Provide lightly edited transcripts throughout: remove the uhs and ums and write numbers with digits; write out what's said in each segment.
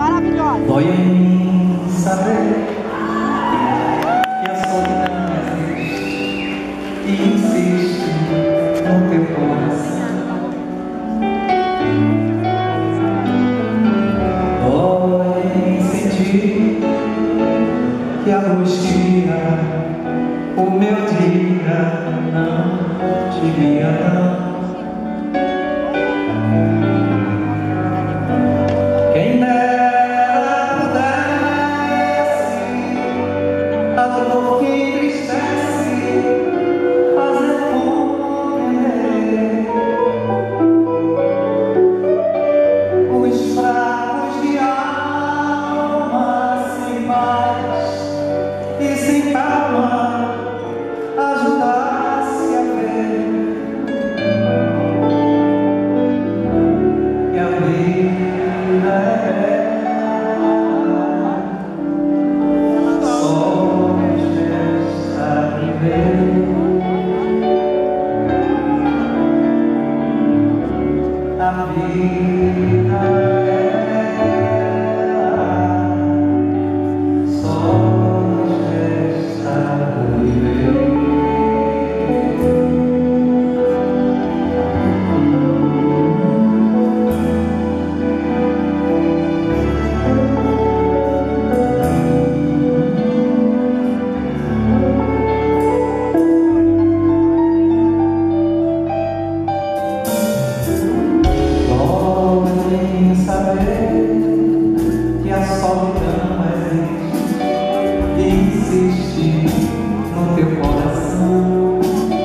Maravilhosa. Dói em mim saber que a solidão existe e insiste no teu coração. Dói em sentir que a luz tira o meu dia, não te via não. Quem dera pudesse a dor que entristece fazer compreender os fracos de alma sem paz e sem calma, ajudar-se a ver que a vida é só resta viver. A vida só resta viver. Saber que a solidão existe e insiste no teu coração.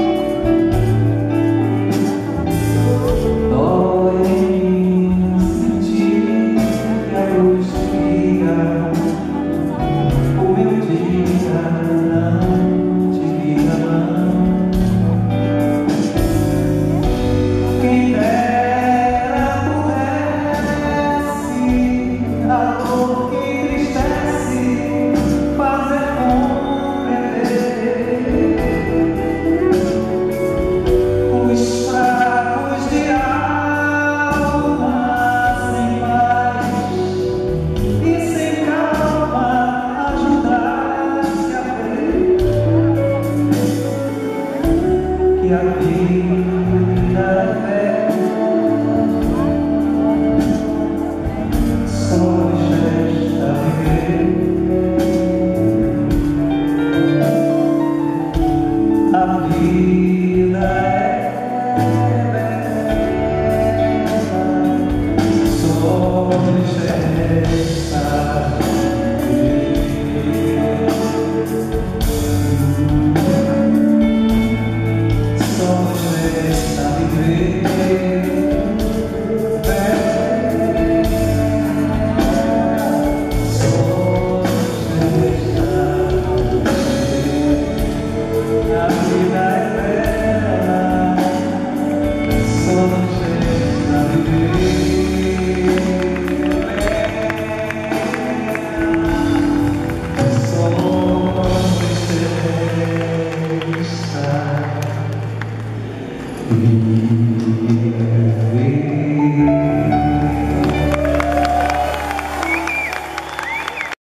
Dói em sentir que a luz tira o meu dia, não te vira não. Quem a dor que entristece fazer compreender os fracos de alma sem paz e sem calma, ajudar-se a ver que a vida é só resta viver. A vida é bela, só resta